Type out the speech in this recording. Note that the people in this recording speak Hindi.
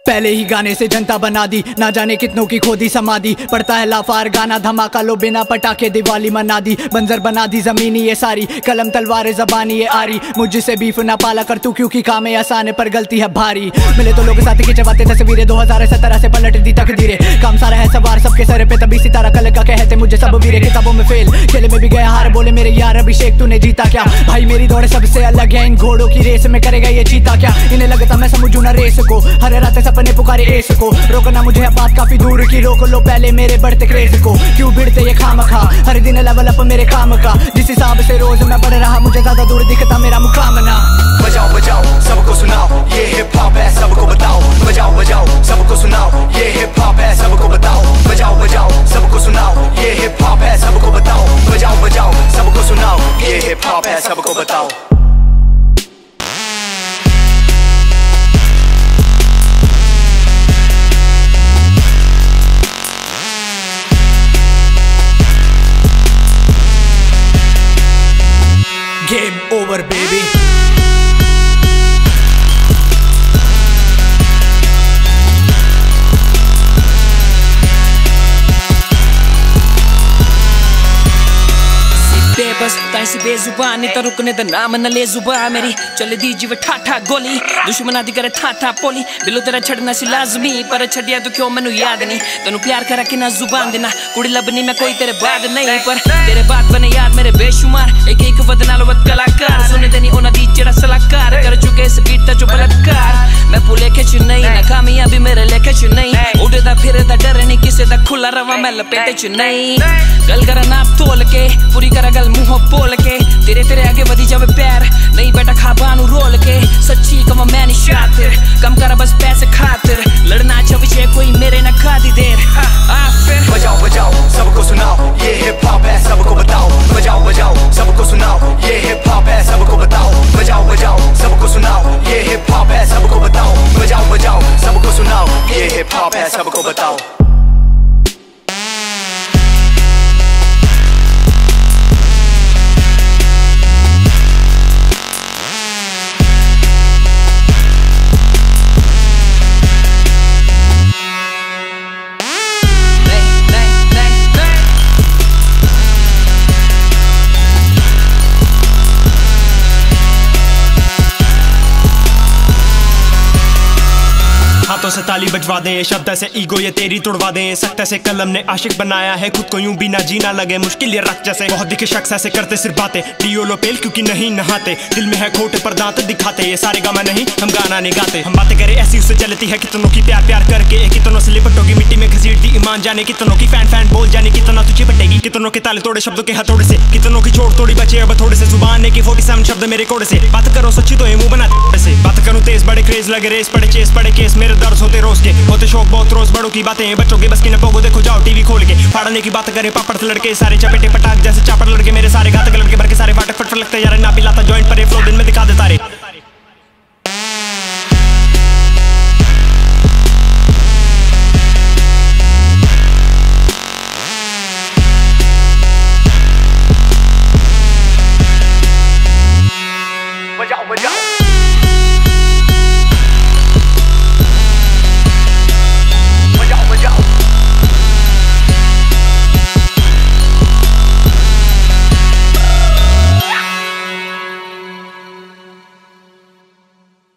पहले ही गाने से जनता बना दी, ना जाने कितनों की खोदी समाधि। पड़ता है लाफार गाना धमाका लो बिना पटाखे दिवाली मना दी। बंजर बना दी जमीनी ये सारी, कलम तलवार जबानी ये आरी। मुझसे बीफ ना पाला कर तू क्योंकि काम है आसान है पर गलती है भारी। मिले तो लोग साथ खिंचवाते तस्वीरें 2017 से पलट दी तकदीरें। काम सारा है सवार सबके सर पे तभी सितारा कल का कहते मुझे सब वीरे। किताबों में फेल खेले में भी गया हार, बोले मेरे यार अभिषेक तूने जीता क्या। भाई मेरी दौड़ सबसे अलग है, इन घोड़ों की रेस में करेगा ये चीता क्या। इन्हें लगता मैं समझू ना रेस को, हर रात सपने पुकारे एस को। रोकना मुझे है बात काफी दूर की, रोक लो पहले मेरे बढ़ते क्रेज को। क्यों भिड़ते ये खामखा, हर दिन लेवल अप मेरे काम का। जिस हिसाब से रोज मैं बढ़ रहा मुझे ज्यादा दूर दिखता मेरा मुकाम ना। बजाओ बजाओ सबको सुनाओ ये हिप हॉप है सबको बताओ। बजाओ बजाओ सबको सुनाओ ये हिप हॉप है सबको बताओ। बजाओ बजाओ सबको सुनाओ ये हिप हॉप है सबको बताओ। बजाओ बजाओ सबको सुनाओ ये हिप हॉप है सबको बताओ। Game over, baby. बस ताइसी बेजुबान नहीं तो रुकने दा नाम न ले जुबान मेरी। चले दी जीव ठाठा गोली दुश्मना दी करे ठाठा पोली। दिलो तेरा छड़ना सी लाजमी पर छड़िया तो क्यों मैनू याद नहीं। तेनू प्यार करा कि ना जुबान देना, कुड़ी लभनी मैं कोई तेरे बाद नहीं। पर तेरे बात बने याद मेरे बेशुमार, एक एक वद नाल वद कलाकार। सुने तेनी ओना दी जेड़ा सलाहकार कर चुके इस गीत दा जो बलात्कार। मैं भुलेखे च नहीं ना कामयाबी मेरे लेखे च नहीं। उड़दा फिरदा डर नहीं किसे दा खुला रवा मैं लपेटे च नहीं। गल करा नाप तोल के पूरी करा गल मुंह बोल के, तेरे तेरे आगे वधी जावे पैर नहीं बेटा खा बानू रोल के। सच्ची कमा मैं नहीं शातिर, कम करा बस पैसे खातिर। लड़ना छविशे कोई मेरे ना खादी देर फिर। बजाओ बजाओ सबको सुनाओ ये हिप हॉप है सबको बताओ। बजाओ बजाओ सबको सुनाओ ये हिप हॉप है सबको बताओ। बजाओ बजाओ सबको सुनाओ ये हिप हॉप है सबको बताओ। बजाओ बजाओ सबको सुनाओ ये हिप हॉप है सबको बताओ। हाथों से ताली बजवा दें, शब्द से ईगो ये तेरी तुड़वा दें। सख्त से कलम ने आशिक बनाया है खुद को यूं भी ना जीना लगे। मुश्किल ये रख जैसे बहुत दिखे शख्स ऐसे करते सिर्फ बातें। पियो लो पेल क्योंकि नहीं नहाते, दिल में है खोटे पर दांत दिखाते। ये सारे गामा नहीं हम गाना नहीं गाते। हम बातें करें ऐसी उससे चलती है कितनों की प्यार प्यार करके। कितनों से लिपटोगी मिट्टी में घसीट दी ईमान जाने। कितनों की फैन फैन बोल जाने कितना तुझे बटेगी। कितनों के ताले तोड़े शब्दों के हथौड़े से, कितनों की छोड़ तोड़ी बचे अब थोड़े से। जुबान की 47 शब्द मेरे कोड़े से। बात करो सच्ची तो ये मुंह बना से। बात करूं तेज बड़े क्रेज लगे रेस पड़े चेस पड़े केस। मेरे दर्द होते रोज के होते शौक बहुत रोज बड़ों की बातें बच्चों के बस की न पोगो। देखो जाओ टीवी खोल के फाड़ने की बात करे पापड़ से लड़के सारे चपेटे पटाख जैसे चापड़ लड़के। मेरे सारे घातक लड़के भर के सारे फाटक फटफट लगते यार ना पिलाता जॉइंट पर फ्लो दिन में दिखा देता रे।